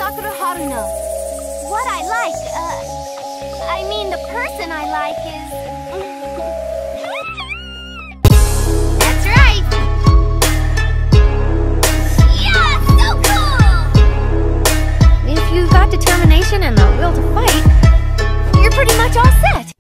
Sakura Haruno. What I like, I mean the person I like is... That's right! Yeah, so cool! If you've got determination and the will to fight, you're pretty much all set.